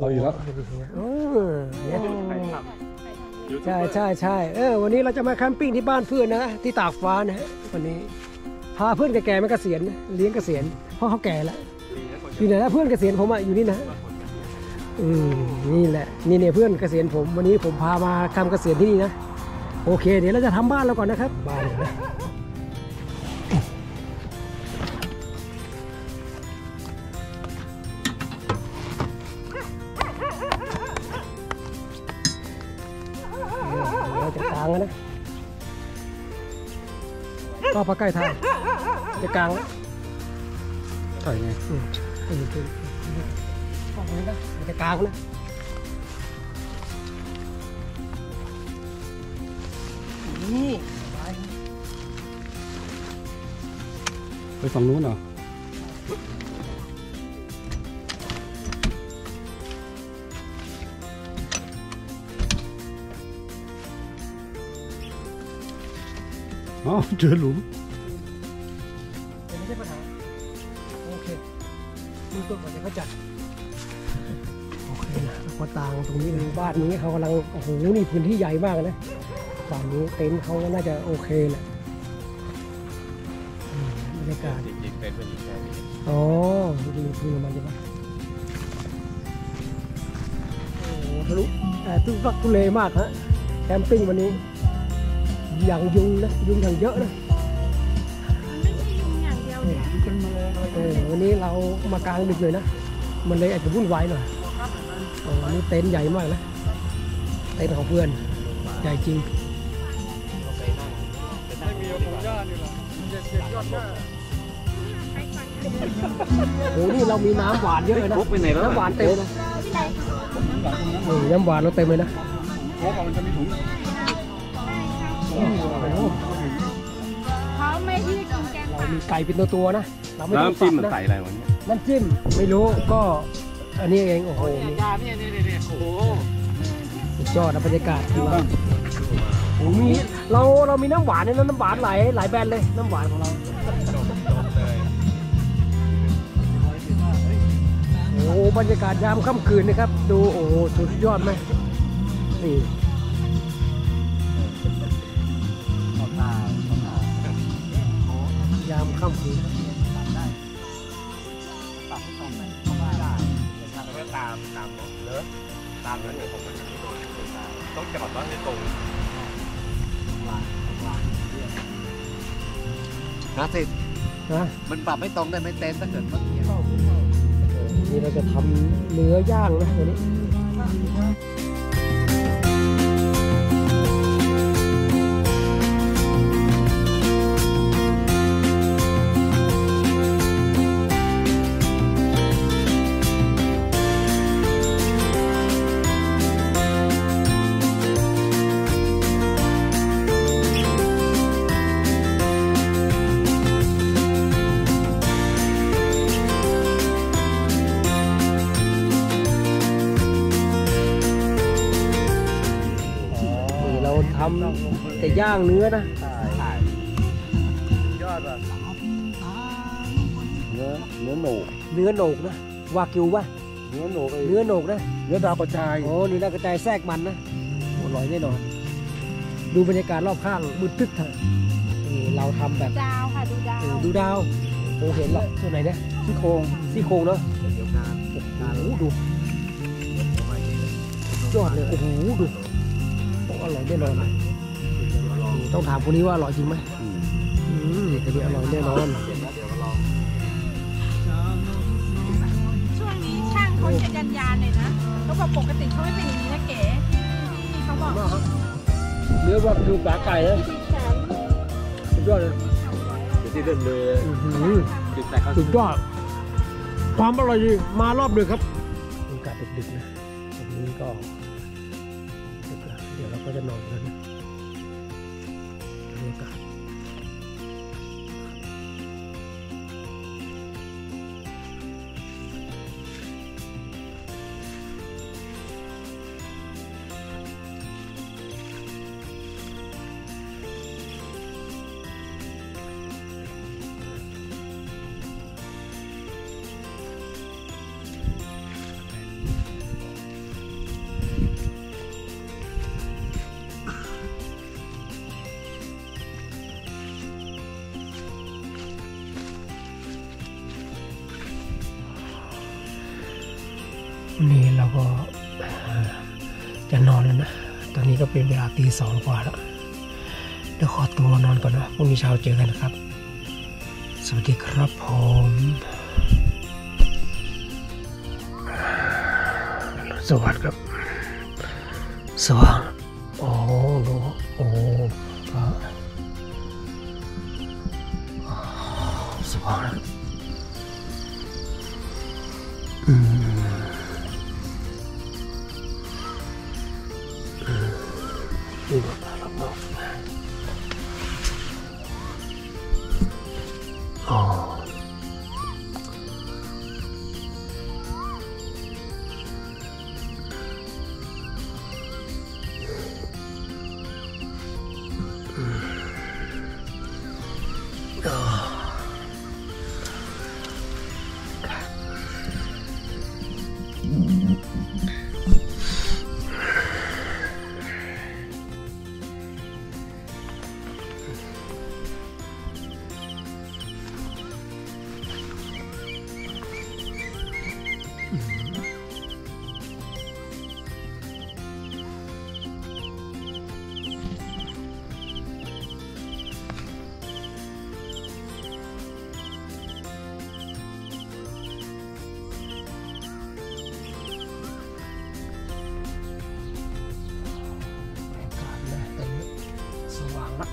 เอาอยู่แล้วใช่ใช่ใช่วันนี้เราจะมาแคมปิ้งที่บ้านเพื่อนนะที่ตากฟ้านะฮะวันนี้พาเพื่อนแก่ๆมาเกษียณเลี้ยงเกษียณเพราะเขาแก่แล้วอยู่ไหนแล้วเพื่อนเกษียณผมอะอยู่นี่นะนี่แหละนี่เนี่ยเพื่อนเกษียณผมวันนี้ผมพามาทำเกษียณที่นี่นะโอเคเดี๋ยวเราจะทำบ้านเราก่อนนะครับบ้านนะเราจะกางแล้วนะก็พอใกล้ทางจะกางแล้วใช่ไงก็เลยนะจะกางนะนี่ไปฝั่งนู้นเหรออ๋อเจอหลุมไม่ใช่ปัญหาโอเคมือตัวก่อนจะเขาจัดโอเคนะพอตางตรงนี้เลยบ้านนี้เขากำลังโอ้โหนี่พื้นที่ใหญ่มากนะฝั่งนี้เต็นท์เขาน่าจะโอเคแหละบรรยากาศจริงๆเป็นอีกแค่นี้อ๋อดูพื้นมันใช่ไหมโอ้โหทะลุทุลักทุเลมากฮะแคมปิ้งวันนี้อย่างยุงนะยุงอย่างเยอะนะไม่ใช่ยุงอย่างเดียวเนี่ยวันนี้เรามากลางดึกเลยนะมันเลยอาจจะวุ่นวายหน่อยวันนี้เต็นท์ใหญ่มากนะเต็นท์ของเพื่อนใหญ่จริงไม่มีพงหญ้านี่หรอเด็ดยอดหญ้าโอ้นี่เรามีน้ำหวานเยอะเลยนะน้ำหวานเต็มเลยน้ำหวานเราเต็มเลยนะโค้กมันจะมีถุงเขาไม่ที่กินแกงเรามีไก่เป็นตัวๆนะเราไม่น้ำจิ้มมันใส่อะไรวะเนี่ยน้ำจิ้มไม่รู้ก็อันนี้เองโอ้โหยาเนี่ยโอ้โหสุดยอดนะบรรยากาศที่ว่ามีเรามีน้ำหวานเนี่ยน้ำหวานหลายแบรนด์เลยน้ำหวานของเราโอ้บรรยากาศยามค่ำคืนนะครับดูโอ้โหสุดยอดไหมนี่ยามค่ำคืนตามเลิศตามนั้นเดี๋ยวผมมันต้องจอดรถในตรงนะมันปรับไม่ตรงได้ไม่เต็มถ้าเกิดรถเกียร์นี่เราจะทำเนื้อย่างนะวันนี้ทำแต่ย่างเนื้อนะยอดอ่ะเนื้อโหนกนะวากิวป่ะเนื้อโหนกนะเนื้อดาวกระจายโอ้นี่ดาวกระจายแทรกมันนะอร่อยแน่นอนดูบรรยากาศรอบข้างมืดตึ๊บเถอะนี่เราทำแบบดาวค่ะดูดาวโอ้เห็นแล้วส่วนไหนเนี่ยซี่โครงเนาะโอ้โหดูยอดเลยโอ้โหดูต้องอร่อยแน่นอนต้องถามคนนี้ว่าอร่อยจริงไหมแต่นี่อร่อยแน่นอนช่วงนี้ช่างเขาจะยันเลยนะเขาบอกปกติเขาไม่เป็นอย่างนี้นะเก๋ที่เขาบอกเนื้อว่าดูปลาไก่นะสุดยอดเลยที่เดินเลยสุดยอดความอร่อยดีมารอบหนึ่งครับบรรยากาศดึกๆนะตรงนี้ก็เดี๋ยวเราก็จะนอนกันนะบรรยากาศวันนี้เราก็จะนอนแล้วนะตอนนี้ก็เป็นเวลาตี 2 กว่าแล้วเดี๋ยวขอตัวนอนก่อนนะพรุ่งนี้เช้าเจอกันนะครับสวัสดีครับผมสวัสดีครับสว่างโอ้ดูโอ้สว่างนี่ก็ตาลับนอกอ๋อสว่างละ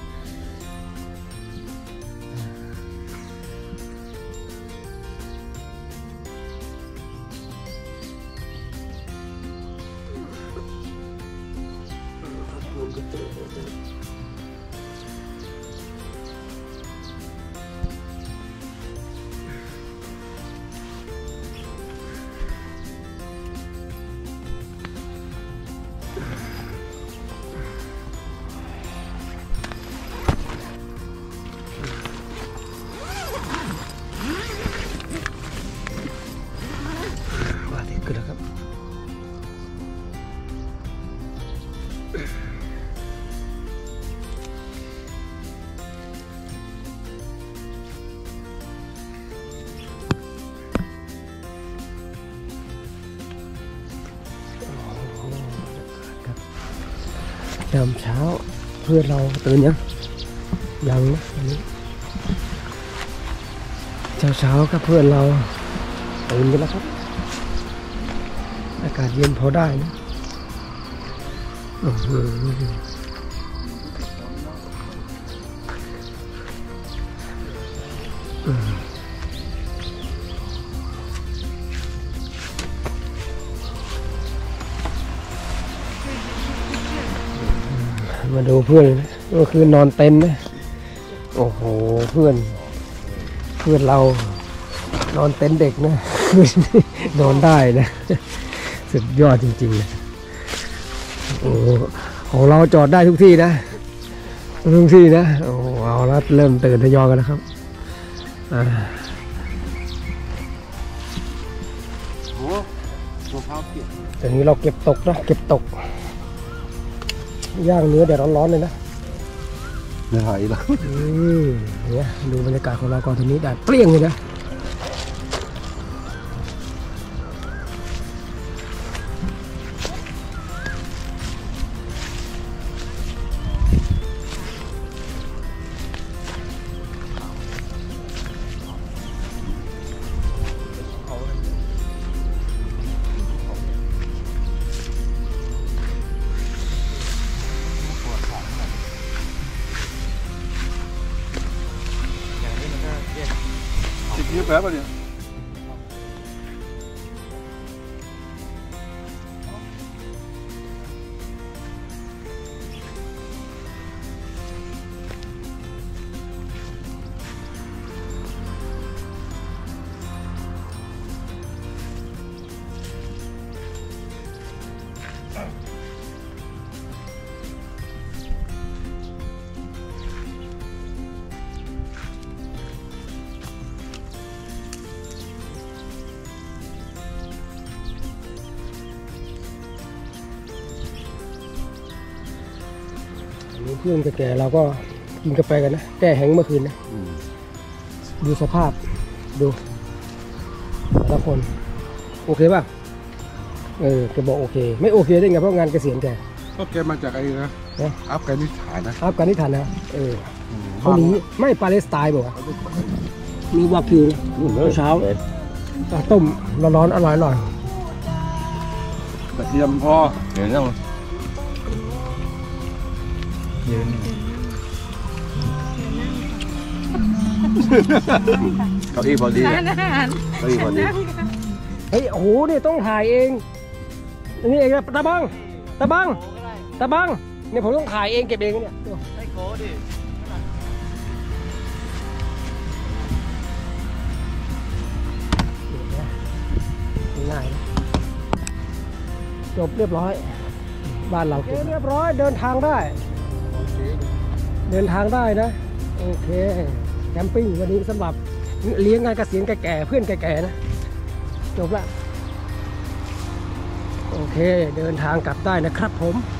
ยามเช้าเพื่อนเราตื่นยังนะอันนี้เช้ากับเพื่อนเราตื่นกันแล้วครับอากาศเย็นพอได้นะมาดูเพื่อนนะก็คือนอนเต็นท์นะโอ้โหเพื่อนเรานอนเต็นท์เด็กนะนอนได้นะสุดยอดจริงๆนะโอ้ของเราจอดได้ทุกที่นะทุกที่นะโอ้เอาละเริ่มตื่นทยอยกันแล้วครับตอนนี้เราเก็บตกนะเก็บตกย่างเนื้อแดดร้อนๆเลยนะไม่หายแล้วเนี่ยดูบรรยากาศของเราก่อนทีนี้แดดเปรี้ยงเลยนะยืดแป๊บเนี่ยเพื่อนแก่ๆเราก็กินกาแฟกันนะแก้แห้งเมื่อคืนนะดูสภาพดูแต่ละคนโอเคป่ะแกบอกโอเค ไม่โอเคได้ไงเพราะงานเกษียณแกก็แกมาจากไอ้นะอัฟกานิสถานนะอัฟกานิสถานนะเขาหนีไม่ปาเลสไตน์บอกว่ามีวากิวเช้าต้มร้อนๆอร่อยกระเทียมพอเดี๋ยวนั่งยืนเก้าอี้พอดีร้านอาหารเก้าอี้พอดีๆเฮ้ยโอ้โหนี่ต้องถ่ายเองนี่เองนะตาบังเนี่ยผมต้องถ่ายเองเก็บเองเนี่ยให้โกดิง่ายนะจบเรียบร้อยบ้านเราเรียบร้อยเดินทางได้นะโอเคแคมปิ้งวันนี้สำหรับเลี้ยงงานเกษียณแก่ๆเพื่อนแก่ๆนะจบละโอเคเดินทางกลับได้นะครับผม